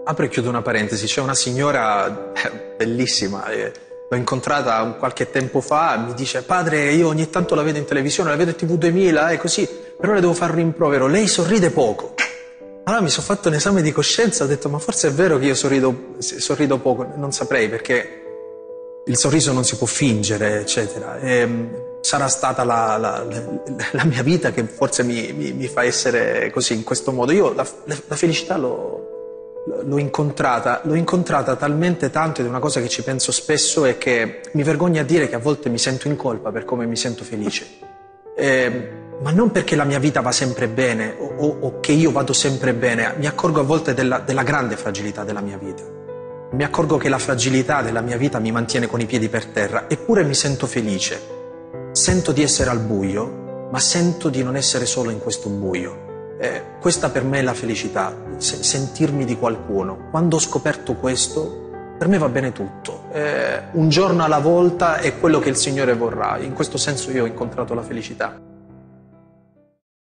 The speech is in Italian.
Apro e chiudo una parentesi, c'è una signora bellissima, l'ho incontrata qualche tempo fa, mi dice: padre, io ogni tanto la vedo in televisione, la vedo in TV 2000 e così, però le devo fare un rimprovero, lei sorride poco. Allora mi sono fatto un esame di coscienza, ho detto: ma forse è vero che io sorrido poco, non saprei, perché il sorriso non si può fingere, eccetera. Sarà stata la mia vita che forse mi fa essere così, in questo modo. Io la felicità l'ho incontrata talmente tanto, ed è una cosa che ci penso spesso e che mi vergogno a dire, che a volte mi sento in colpa per come mi sento felice. Ma non perché la mia vita va sempre bene o che io vado sempre bene, mi accorgo a volte della grande fragilità della mia vita. Mi accorgo che la fragilità della mia vita mi mantiene con i piedi per terra, eppure mi sento felice. Sento di essere al buio, ma sento di non essere solo in questo buio. Questa per me è la felicità, sentirmi di qualcuno. Quando ho scoperto questo, per me va bene tutto. Un giorno alla volta è quello che il Signore vorrà. In questo senso io ho incontrato la felicità.